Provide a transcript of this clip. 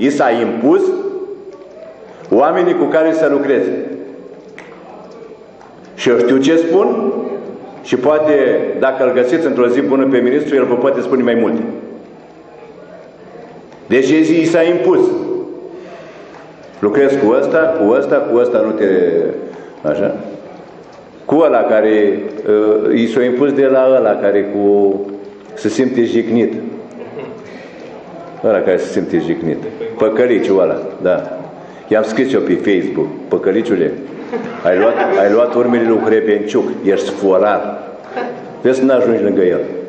I s-a impus oamenii cu care să lucreze. Și eu știu ce spun și poate, dacă îl găsiți într-o zi bună pe ministru, el vă poate spune mai multe. Deci i s-a impus. Lucrezi cu ăsta, cu ăsta, cu ăsta, nu te... Așa? Cu ăla care i s-a impus de la ăla care se simte jignit. Ăla care se simte jignit. Păcăliciul ăla, da. I-am scris eu pe Facebook. Păcăliciule, ai luat urmele lui Hrebenciuc. Ești sforar. Vezi să n-ajungi lângă el.